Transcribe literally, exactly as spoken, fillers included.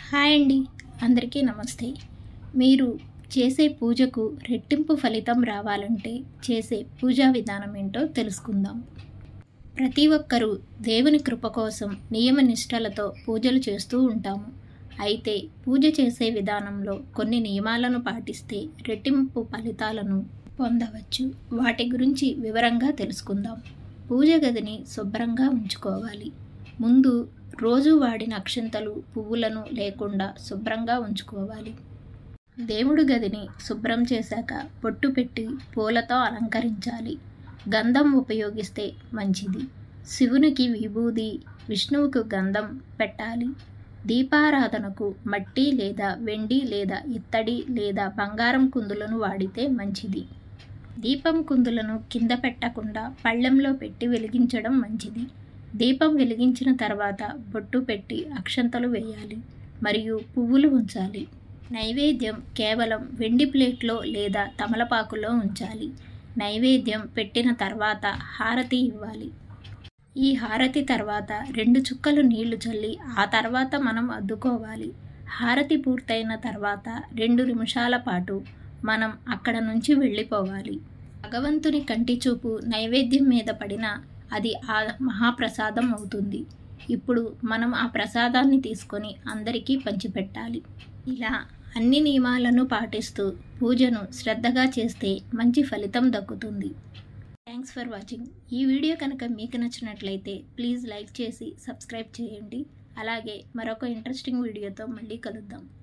Hi అండి, అందరికీ నమస్తే. మీరు చేసే పూజకు రెట్టింపు ఫలితం రావాలంటే చేసే పూజా విధానం ఏంటో తెలుసుకుందాం. ప్రతి ఒక్కరూ దేవుని కృప కోసం నియమ నిష్టలతో పూజలు చేస్తూ ఉంటాము. అయితే పూజ చేసే విధానంలో కొన్ని నియమాలను పాటిస్తే రెట్టింపు ఫలితాలను పొందవచ్చు. వాటి గురించి వివరంగా తెలుసుకుందాం. పూజ గదిని శుభ్రంగా ఉంచుకోవాలి. ముందు రోజు వాడిన అక్షింతలు, పువ్వులను లేకుండా శుభ్రంగా ఉంచుకోవాలి. దేవుడి గదిని శుభ్రం చేశాక బొట్టు పెట్టి పూలతో అలంకరించాలి. గంధం ఉపయోగిస్తే మంచిది. శివునికి విభూది, విష్ణువుకు గంధం పెట్టాలి. దీపారాధనకు మట్టి లేదా వెండి లేదా ఇత్తడి లేదా బంగారం కుందులను వాడితే మంచిది. దీపం కుందులను కింద పెట్టకుండా పళ్ళెంలో పెట్టి వెలిగించడం మంచిది. దీపం వెలిగించిన తర్వాత బొట్టు పెట్టి అక్షంతలు వేయాలి మరియు పువ్వులు ఉంచాలి. నైవేద్యం కేవలం వెండి ప్లేట్లో లేదా తమలపాకులో ఉంచాలి. నైవేద్యం పెట్టిన తర్వాత హారతి ఇవ్వాలి. ఈ హారతి తర్వాత రెండు చుక్కలు నీళ్లు చల్లి ఆ తర్వాత మనం అద్దుకోవాలి. హారతి పూర్తయిన తర్వాత రెండు నిమిషాల పాటు మనం అక్కడ నుంచి వెళ్ళిపోవాలి. భగవంతుని కంటి చూపు నైవేద్యం మీద పడినా అది ఆ మహాప్రసాదం అవుతుంది. ఇప్పుడు మనం ఆ ప్రసాదాన్ని తీసుకొని అందరికీ పంచిపెట్టాలి. ఇలా అన్ని నియమాలను పాటిస్తూ పూజను శ్రద్ధగా చేస్తే మంచి ఫలితం దక్కుతుంది. Thanks for watching. ఈ వీడియో కనుక మీకు నచ్చినట్లయితే ప్లీజ్ లైక్ చేసి సబ్స్క్రైబ్ చేయండి. అలాగే మరొక ఇంట్రెస్టింగ్ వీడియోతో మళ్ళీ కలుద్దాం.